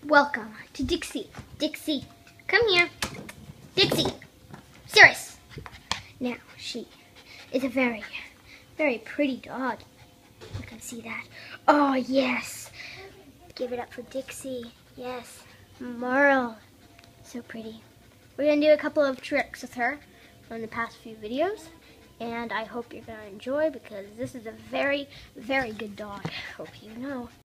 Welcome to Dixie. Dixie, come here. Dixie, serious. Now, she is a very, very pretty dog. You can see that. Oh, yes. Give it up for Dixie. Yes. Mural. So pretty. We're going to do a couple of tricks with her from the past few videos. And I hope you're going to enjoy because this is a very, very good dog. Hope you know.